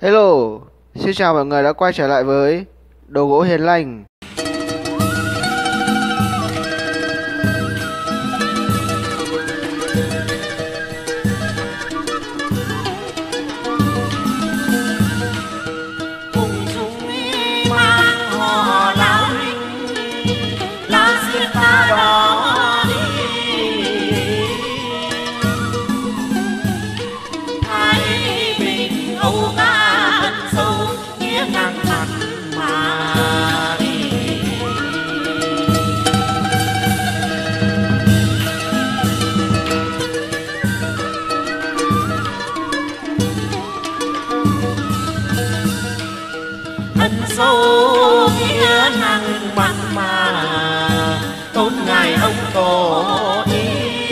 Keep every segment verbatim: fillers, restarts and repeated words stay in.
Hello, xin chào mọi người đã quay trở lại với Đồ Gỗ Hiền Lành. Sâu nghĩa năng mặn mà tôn ngài ông tổ đi,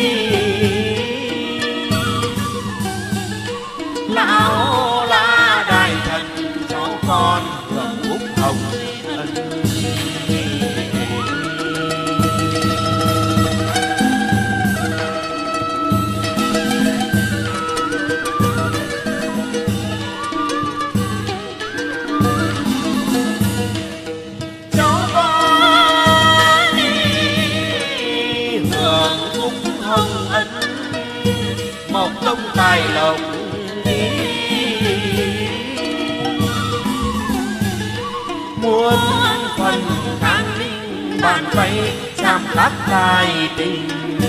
lão la đại thần cháu con hưởng phúc hồng ân. Một tông tài lộc muốn phần kháng linh bàn tay chạm khắc tài tình.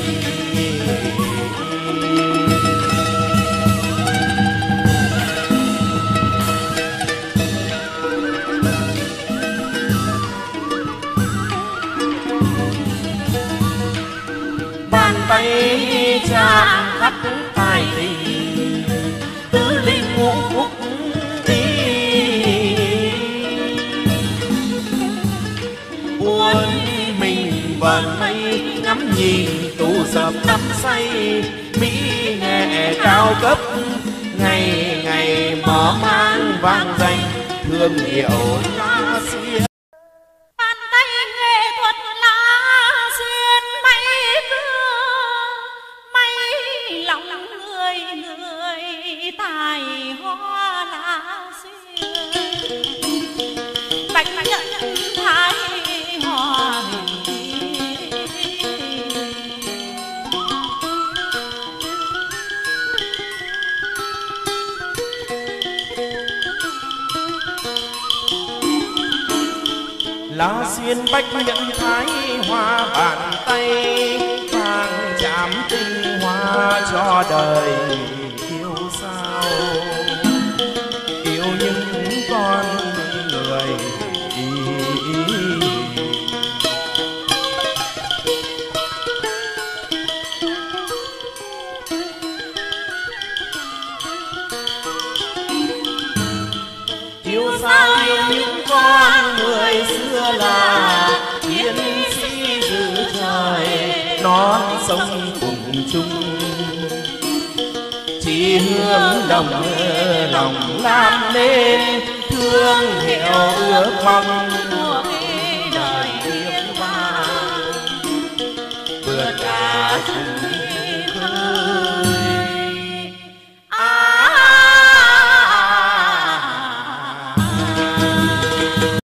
Bàn tay chạm khắc tài tình, tứ linh ngũ phúc đi. Uốn mình vần mây ngắm nhìn tụ dập đắm say, mỹ nghệ cao cấp ngày ngày mở mang vang danh thương hiệu La Xuyên. Bàn tay nghệ thuật La Xuyên bay lòng người người tài hoa La Xuyên, bạch nhận thái hoa. La Xuyên bách nhận thái hoa, bàn tay vàng chạm tinh hoa cho đời yêu sao, yêu những con người. Yêu sao yêu những con người xưa là chiến sĩ giữ trời non sông cùng chung, chỉ hướng đồng lòng làm nên thương hiệu ước mong